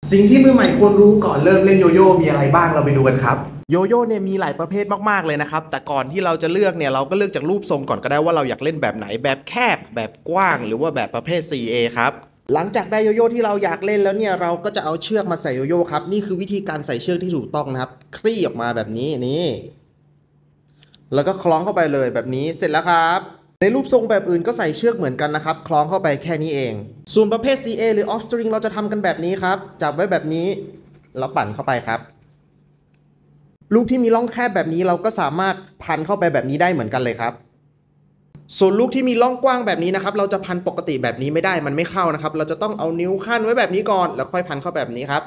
สิ่งที่มือใหม่ควรรู้ก่อนเริ่มเล่นโยโย่มีอะไรบ้างเราไปดูกันครับโยโย่เนี่ยมีหลายประเภทมากๆเลยนะครับแต่ก่อนที่เราจะเลือกเนี่ยเราก็เลือกจากรูปทรงก่อนก็ได้ว่าเราอยากเล่นแบบไหนแบบแคบแบบกว้างหรือว่าแบบประเภท 4A ครับหลังจากได้โยโย่ที่เราอยากเล่นแล้วเนี่ยเราก็จะเอาเชือกมาใส่โยโย่ครับนี่คือวิธีการใส่เชือกที่ถูกต้องนะครับคลี่ออกมาแบบนี้นี่แล้วก็คล้องเข้าไปเลยแบบนี้เสร็จแล้วครับในรูปทรงแบบอื่นก็ใส่เชือกเหมือนกันนะครับคล้องเข้าไปแค่นี้เองส่วนประเภท CA หรือ off string เราจะทำกันแบบนี้ครับจับไว้แบบนี้แล้วปั่นเข้าไปครับลูกที่มีร่องแคบแบบนี้เราก็สามารถพันเข้าไปแบบนี้ได้เหมือนกันเลยครับส่วนลูกที่มีร่องกว้างแบบนี้นะครับเราจะพันปกติแบบนี้ไม่ได้มันไม่เข้านะครับเราจะต้องเอานิ้วขั้นไว้แบบนี้ก่อนแล้วค่อยพันเข้าแบบนี้ครับ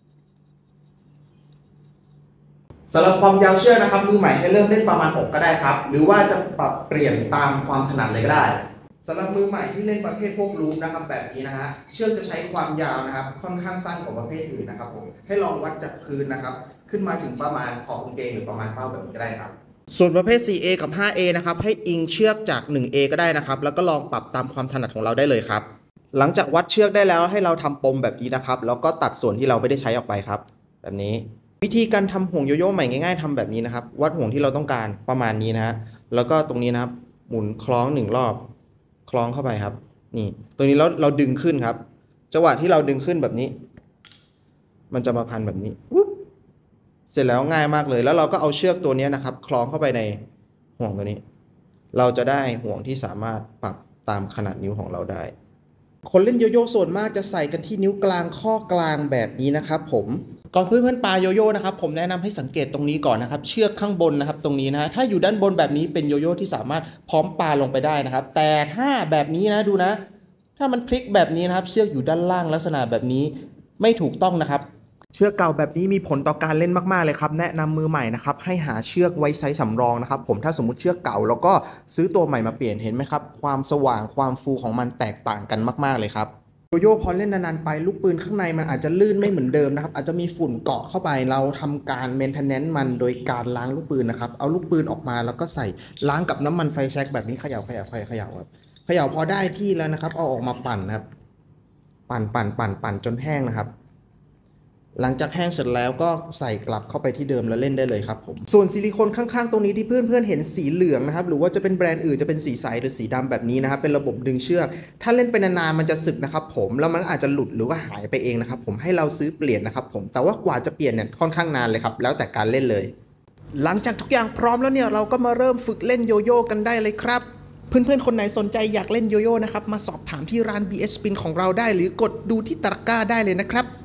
สำหรับความยาวเชือกนะครับมือใหม่ให้เริ่มเล่นประมาณอกก็ได้ครับหรือว่าจะปรับเปลี่ยนตามความถนัดเลยก็ได้สำหรับมือใหม่ที่เล่นประเภทพวกลูปนะครับแบบนี้นะฮะเชือกจะใช้ความยาวนะครับค่อนข้างสั้นกว่าประเภทอื่นนะครับผมให้ลองวัดจากพื้นนะครับขึ้นมาถึงประมาณขอบกางเกงหรือประมาณเป้าแบบนี้ก็ได้ครับส่วนประเภท 4A กับ 5A นะครับให้อิงเชือกจาก 1A ก็ได้นะครับแล้วก็ลองปรับตามความถนัดของเราได้เลยครับหลังจากวัดเชือกได้แล้วให้เราทำปมแบบนี้นะครับแล้วก็ตัดส่วนที่เราไม่ได้ใช้ออกไปครับแบบนี้วิธีการทำห่วงโยโย่ใหม่ง่ายๆทำแบบนี้นะครับวัดห่วงที่เราต้องการประมาณนี้นะฮะแล้วก็ตรงนี้นะครับหมุนคล้อง1รอบคล้องเข้าไปครับนี่ตัวนี้เราดึงขึ้นครับจังหวะที่เราดึงขึ้นแบบนี้มันจะมาพันแบบนี้ปุ๊บเสร็จแล้วง่ายมากเลยแล้วเราก็เอาเชือกตัวนี้นะครับคล้องเข้าไปในห่วงตัวนี้เราจะได้ห่วงที่สามารถปรับตามขนาดนิ้วของเราได้คนเล่นโยโย่ส่วนมากจะใส่กันที่นิ้วกลางข้อกลางแบบนี้นะครับผมก่อนเพื่อนๆปาโยโย่นะครับผมแนะนำให้สังเกตตรงนี้ก่อนนะครับเชือกข้างบนนะครับตรงนี้นะถ้าอยู่ด้านบนแบบนี้เป็นโยโย่ที่สามารถพร้อมปาลงไปได้นะครับแต่ถ้าแบบนี้นะดูนะถ้ามันพลิกแบบนี้นะครับเชือกอยู่ด้านล่างลักษณะแบบนี้ไม่ถูกต้องนะครับเชือกเก่าแบบนี้มีผลต่อการเล่นมากๆเลยครับแนะนำมือใหม่นะครับให้หาเชือกไว้ไซส์สำรองนะครับผมถ้าสมมุติเชือกเก่าแล้วก็ซื้อตัวใหม่มาเปลี่ยนเห็นไหมครับความสว่างความฟูของมันแตกต่างกันมากๆเลยครับโยโย่พอเล่นนานๆไปลูกปืนข้างในมันอาจจะลื่นไม่เหมือนเดิมนะครับอาจจะมีฝุ่นเกาะเข้าไปเราทำการเมนเทนแนนซ์มันโดยการล้างลูกปืนนะครับเอาลูกปืนออกมาแล้วก็ใส่ล้างกับน้ำมันไฟแช็กแบบนี้เขย่าครับเขย่าพอได้ที่แล้วนะครับเอาออกมาปั่นนะครับปั่นจนแห้งนะครับหลังจากแห้งเสร็จแล้วก็ใส่กลับเข้าไปที่เดิมแล้วเล่นได้เลยครับผมส่วนซิลิโคนข้างๆตรงนี้ที่เพื่อนๆเห็นสีเหลืองนะครับหรือว่าจะเป็นแบรนด์อื่นจะเป็นสีใสหรือสีดำแบบนี้นะครับเป็นระบบดึงเชือกถ้าเล่นไปนานๆมันจะสึกนะครับผมแล้วมันอาจจะหลุดหรือว่าหายไปเองนะครับผมให้เราซื้อเปลี่ยนนะครับผมแต่ว่ากว่าจะเปลี่ยนเนี่ยค่อนข้างนานเลยครับแล้วแต่การเล่นเลยหลังจากทุกอย่างพร้อมแล้วเนี่ยเราก็มาเริ่มฝึกเล่นโยโย่กันได้เลยครับเพื่อนๆคนไหนสนใจอยากเล่นโยโย่นะครับมาสอบถามที่ร้าน BS Spin ของเราได้หรือกดดูที่ตะกร้าได้เลยนะครับ